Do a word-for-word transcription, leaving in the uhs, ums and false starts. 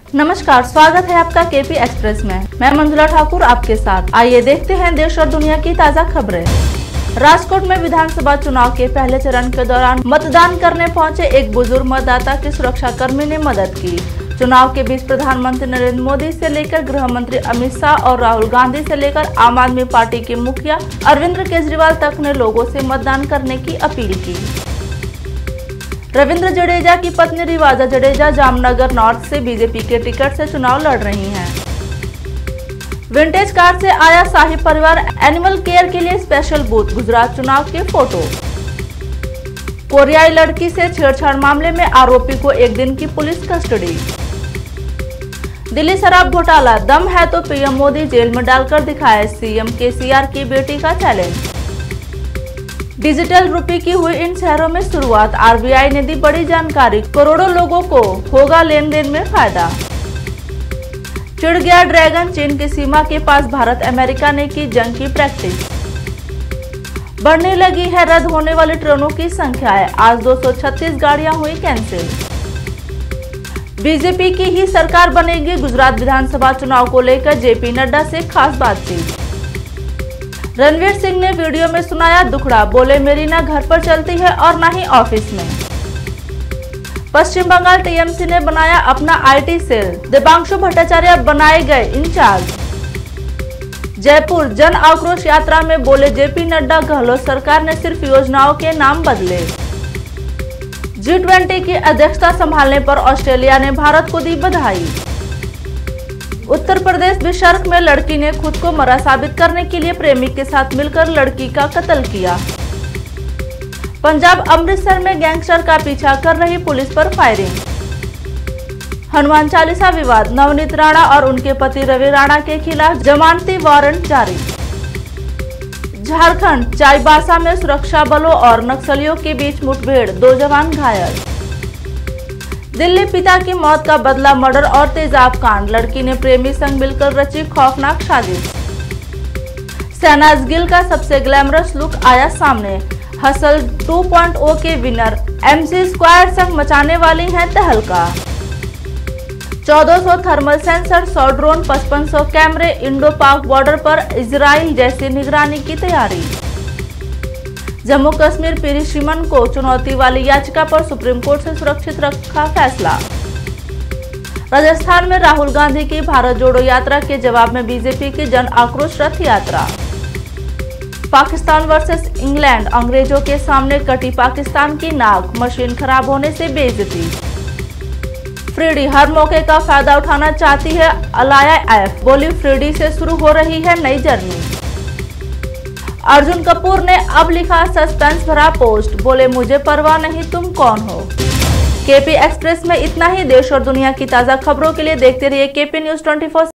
नमस्कार, स्वागत है आपका केपी एक्सप्रेस में। मैं मंजुला ठाकुर आपके साथ। आइए देखते हैं देश और दुनिया की ताजा खबरें। राजकोट में विधानसभा चुनाव के पहले चरण के दौरान मतदान करने पहुंचे एक बुजुर्ग मतदाता की सुरक्षा कर्मी ने मदद की। चुनाव के बीच प्रधानमंत्री नरेंद्र मोदी से लेकर गृह मंत्री अमित शाह और राहुल गांधी से लेकर आम आदमी पार्टी के मुखिया अरविंद केजरीवाल तक ने लोगों से मतदान करने की अपील की। रविंद्र जडेजा की पत्नी रिवाजा जडेजा जामनगर नॉर्थ से बीजेपी के टिकट से चुनाव लड़ रही हैं। विंटेज कार से आया शाही परिवार, एनिमल केयर के लिए स्पेशल बूथ। गुजरात चुनाव के फोटो। कोरियाई लड़की से छेड़छाड़ मामले में आरोपी को एक दिन की पुलिस कस्टडी। दिल्ली शराब घोटाला, दम है तो पीएम मोदी जेल में डालकर दिखाए, सीएम केसीआर की बेटी का चैलेंज। डिजिटल रुपये की हुई इन शहरों में शुरुआत, आरबीआई ने दी बड़ी जानकारी, करोड़ों लोगों को होगा लेन देन में फायदा। चिढ़ गया ड्रैगन, चीन की सीमा के पास भारत अमेरिका ने की जंग की प्रैक्टिस। बढ़ने लगी है रद्द होने वाली ट्रेनों की संख्याएं, आज दो सौ छत्तीस गाड़ियां हुई कैंसिल। बीजेपी की ही सरकार बनेगी, गुजरात विधानसभा चुनाव को लेकर जेपी नड्डा से खास बातचीत। रणवीर सिंह ने वीडियो में सुनाया दुखड़ा, बोले मेरी ना घर पर चलती है और ना ही ऑफिस में। पश्चिम बंगाल टीएमसी ने बनाया अपना आईटी सेल, दिव्यांशु भट्टाचार्य बनाए गए इंचार्ज। जयपुर जन आक्रोश यात्रा में बोले जेपी नड्डा, गहलोत सरकार ने सिर्फ योजनाओं के नाम बदले। जी ट्वेंटी की अध्यक्षता संभालने पर ऑस्ट्रेलिया ने भारत को दी बधाई। उत्तर प्रदेश बिशर्क में लड़की ने खुद को मरा साबित करने के लिए प्रेमी के साथ मिलकर लड़की का कत्ल किया। पंजाब अमृतसर में गैंगस्टर का पीछा कर रही पुलिस पर फायरिंग। हनुमान चालीसा विवाद, नवनीत राणा और उनके पति रवि राणा के खिलाफ जमानती वारंट जारी। झारखंड चाईबासा में सुरक्षा बलों और नक्सलियों के बीच मुठभेड़, दो जवान घायल। दिल्ली पिता की मौत का बदला मर्डर और तेजाब कांड, लड़की ने प्रेमी संग मिलकर रची खौफनाक साजिश। शहनाज गिल का सबसे ग्लैमरस लुक आया सामने, हसल टू पॉइंट ओ के विनर एमसी स्क्वायर संग मचाने वाली हैं तहलका। चौदह सौ थर्मल सेंसर, सौ ड्रोन, पचपन सौ कैमरे, इंडो पाक बॉर्डर पर इजराइल जैसी निगरानी की तैयारी। जम्मू कश्मीर पीरी श्रीमन को चुनौती वाली याचिका पर सुप्रीम कोर्ट से सुरक्षित रखा फैसला। राजस्थान में राहुल गांधी की भारत जोड़ो यात्रा के जवाब में बीजेपी की जन आक्रोश रथ यात्रा। पाकिस्तान वर्सेस इंग्लैंड, अंग्रेजों के सामने कटी पाकिस्तान की नाक, मशीन खराब होने से बेइज्जती। फ्रीडी हर मौके का फायदा उठाना चाहती है अलाया एफ, बोली फ्रीडी से शुरू हो रही है नई जर्नी। अर्जुन कपूर ने अब लिखा सस्पेंस भरा पोस्ट, बोले मुझे परवाह नहीं तुम कौन हो। केपी एक्सप्रेस में इतना ही। देश और दुनिया की ताजा खबरों के लिए देखते रहिए केपी न्यूज ट्वेंटी फोर।